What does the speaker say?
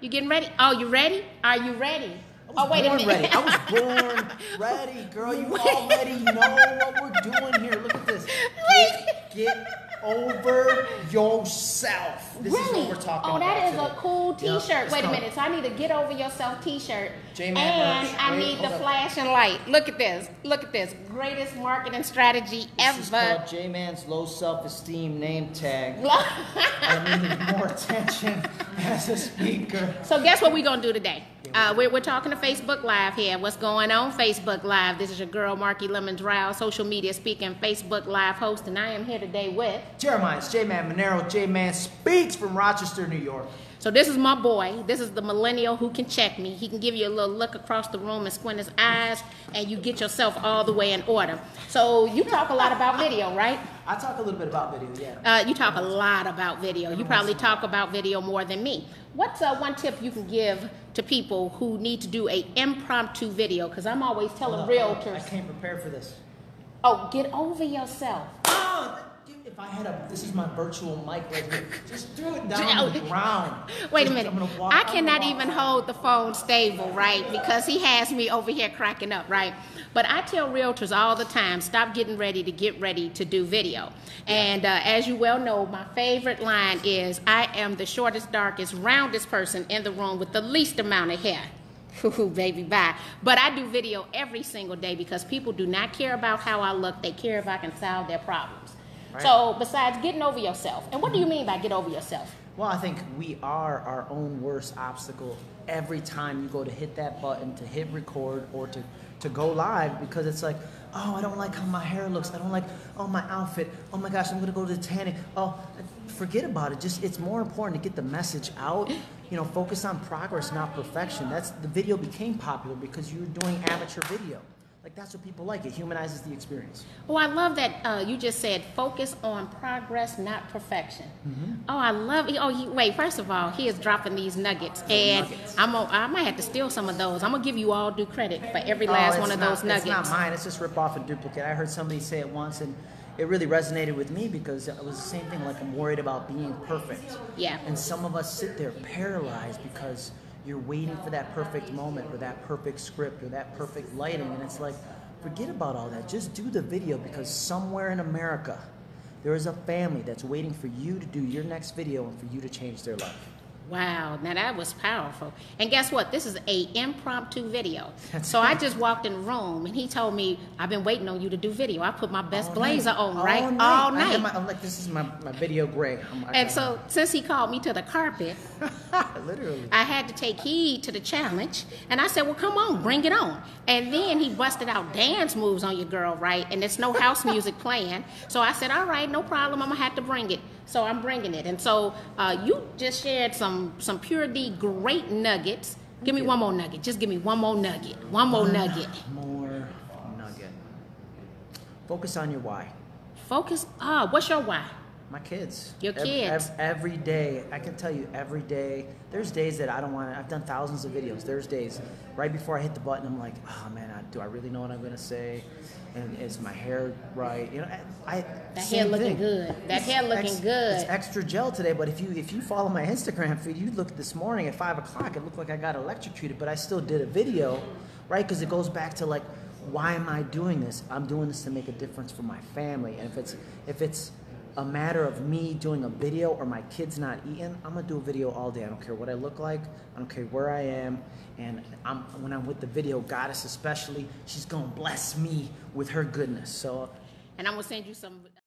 You getting ready? Oh, you ready? Are you ready? Oh, wait a minute. Ready. I was born ready, girl. You already know what we're doing here. Look at this. Get over yourself. This is what we're talking about. Oh, that is today. a cool T-shirt. Yep, wait a minute. So I need a Get Over Yourself T-shirt. JMan and merch. I need the flashing light. Look at this. Look at this. Greatest marketing strategy ever. This is called JMan's low self-esteem name tag. I need more attention as a speaker. So guess what we're going to do today? We're talking to Facebook Live here. What's going on Facebook Live? This is your girl, Marki Lemons-Ryhal, social media speaking, Facebook Live host, and I am here today with Jeremias, JMan Maneiro of JManSpeaks from Rochester, New York. So this is my boy. This is the millennial who can check me. He can give you a little look across the room and squint his eyes, and you get yourself all the way in order. So you talk a lot about video, right? I talk a little bit about video, yeah. You talk a lot about video. You probably talk about video more than me. What's one tip you can give to people who need to do an impromptu video? Because I'm always telling realtors. I came prepared for this. Oh, get over yourself. Oh, if I had this is my virtual mic right here. Just throw it down on the ground. Wait a minute. I cannot even hold the phone stable, right? Because he has me over here cracking up, right? But I tell realtors all the time, stop getting ready to get ready to do video. And as you well know, my favorite line is, I am the shortest, darkest, roundest person in the room with the least amount of hair. Ooh, baby, bye. But I do video every single day because people do not care about how I look. They care if I can solve their problems. Right. So besides getting over yourself, and what do you mean by get over yourself? Well, I think we are our own worst obstacle every time you go to hit that button, to hit record, or to go live, because it's like, oh, I don't like how my hair looks. I don't like, oh, my outfit. Oh my gosh, I'm gonna go to the tanning. Oh, forget about it. Just, it's more important to get the message out. You know, focus on progress, not perfection. The video became popular because you were doing amateur video. Like, that's what people like. It humanizes the experience. Oh, I love that you just said focus on progress, not perfection. Oh, I love it. Oh, wait, first of all, he is dropping these nuggets. And I might have to steal some of those. I'm going to give you all due credit for every last one of those nuggets. It's not mine. It's just rip off and duplicate. I heard somebody say it once, and it really resonated with me because it was the same thing, like, I'm worried about being perfect. Yeah. And some of us sit there paralyzed because you're waiting for that perfect moment or that perfect script or that perfect lighting, and it's like, forget about all that. Just do the video, because somewhere in America there is a family that's waiting for you to do your next video and for you to change their life. Wow, now that was powerful. And guess what? This is an impromptu video. So I just walked in the room and he told me, I've been waiting on you to do video. I put my best blazer on, right? All night. I'm like, this is my video gray. And so since he called me to the carpet, literally, I had to take heed to the challenge. And I said, well, come on, bring it on. And then he busted out dance moves on your girl, right? And there's no house music playing. So I said, all right, no problem. I'm going to have to bring it. So I'm bringing it. And so you just shared some pure D great nuggets. Give me one more nugget. Just give me one more nugget. One more nugget. More nugget. Focus on your why. Focus. What's your why? My kids. Your kids. Every day. I can tell you every day. There's days that I don't want to. I've done thousands of videos. There's days right before I hit the button, I'm like, oh man, do I really know what I'm going to say? And is my hair right? You know, that hair looking good. That hair looking good. It's extra gel today, but if you follow my Instagram feed, you look this morning at 5 o'clock. It looked like I got electrocuted, but I still did a video, right? Because it goes back to, like, why am I doing this? I'm doing this to make a difference for my family. And if it's a matter of me doing a video or my kids not eating, I'm gonna do a video all day. I don't care what I look like. I don't care where I am. And when I'm with the video, Goddess especially, she's gonna bless me with her goodness. So, and I'm gonna send you some